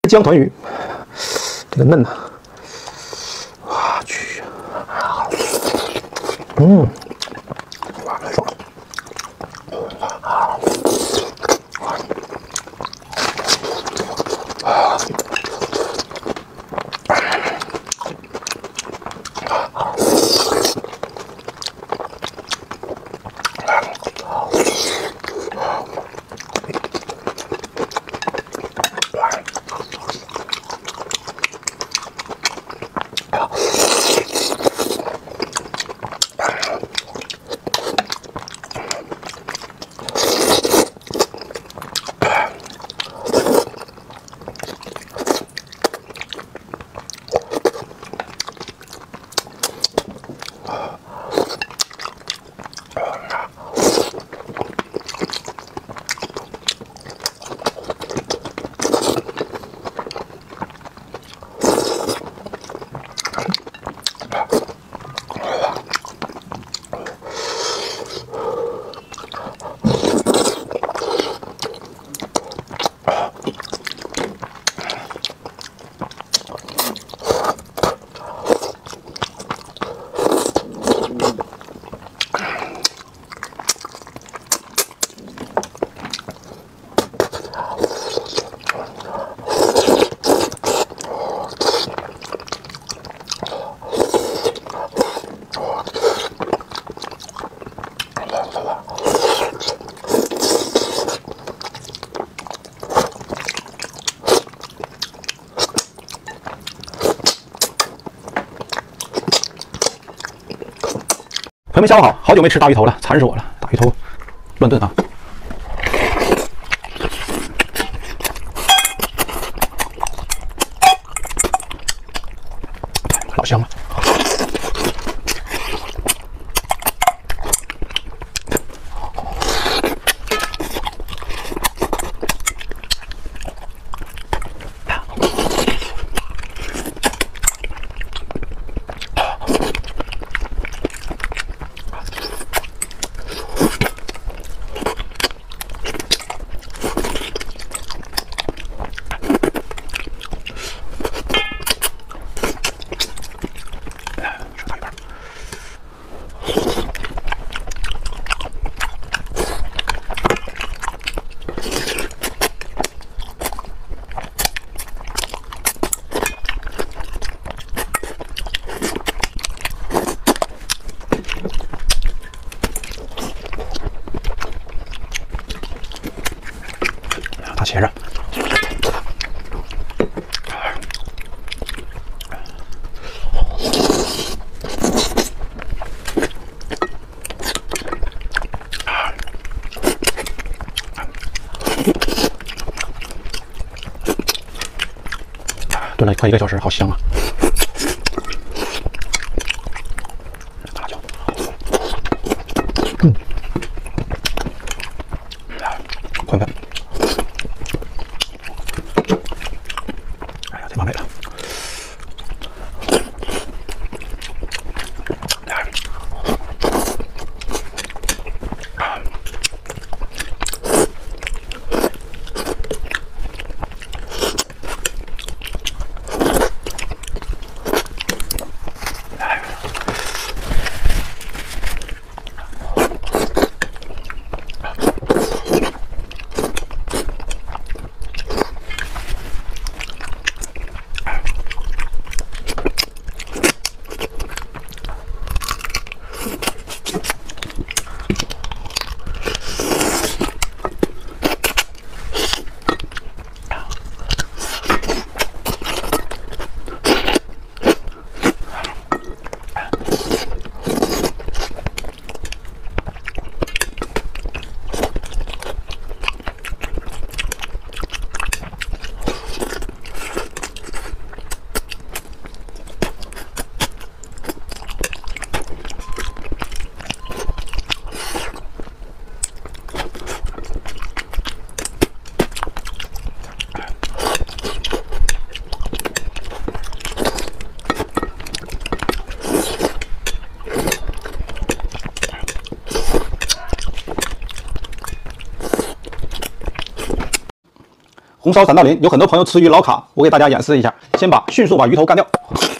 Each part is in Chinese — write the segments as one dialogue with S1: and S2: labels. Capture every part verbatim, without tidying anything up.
S1: 江团鱼，这个嫩呐、啊，我去，嗯，哇，爽！还没消好，好久没吃大鱼头了，馋死我了！大鱼头乱炖啊！老香了。大茄子，炖了快一个小时，好香啊！大椒，嗯，宽粉。完美了， 红烧三道鳞，有很多朋友吃鱼老卡，我给大家演示一下。先把迅速把鱼头干掉。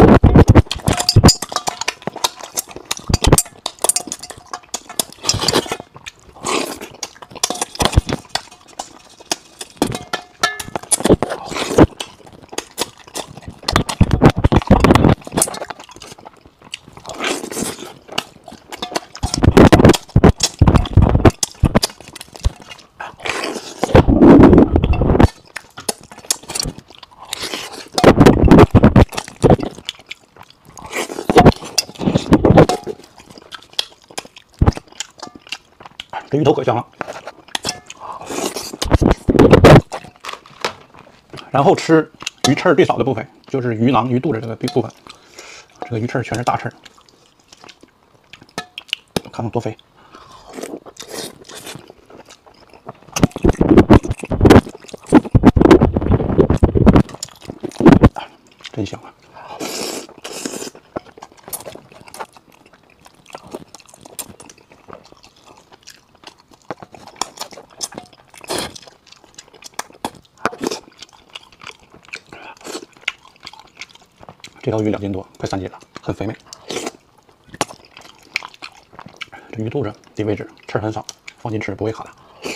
S1: 这鱼头可香了，然后吃鱼刺最少的部分，就是鱼囊、鱼肚子这个部分。这个鱼刺全是大刺，看看多肥，真香啊！这条鱼两斤多，快三斤了，很肥美。这鱼肚子的位置刺很少，放心吃不会卡的。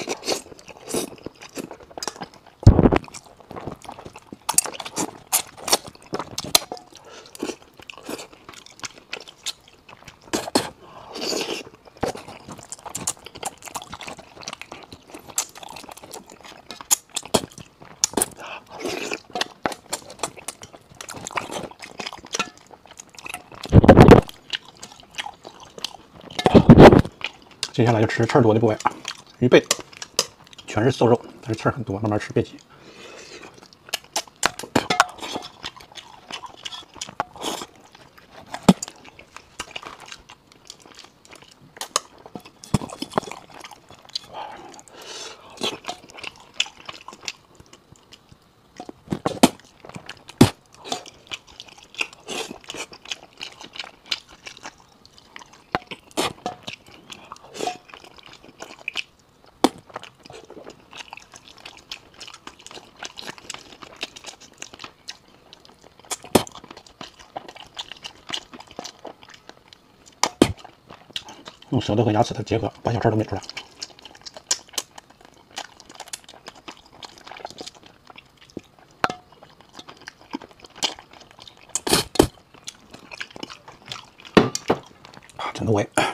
S1: 接下来就吃刺多的部位，鱼背全是瘦肉，但是刺很多，慢慢吃别急。用舌头和牙齿的结合，把小刺都抿出来。真入味。